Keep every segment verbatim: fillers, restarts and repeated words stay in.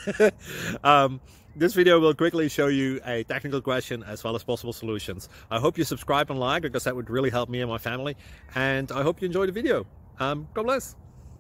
um, this video will quickly show you a technical question as well as possible solutions. I hope you subscribe and like, because that would really help me and my family. And I hope you enjoy the video. Um, God bless.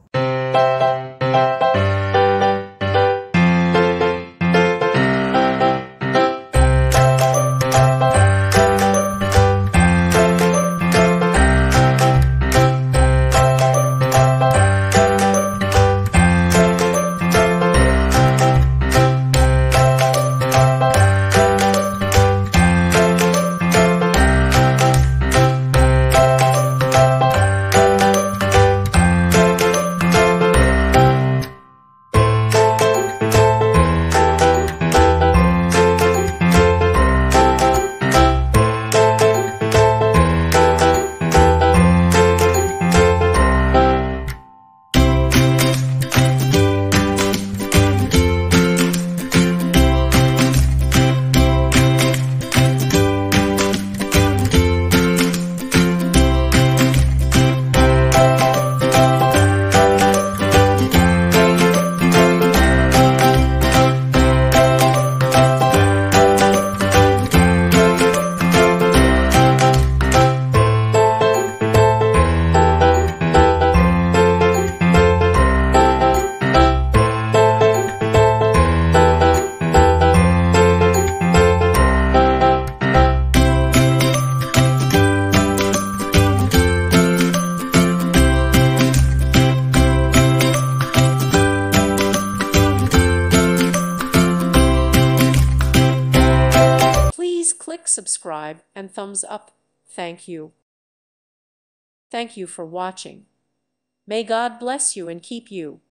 Please click subscribe and thumbs up. Thank you. Thank you for watching. May God bless you and keep you.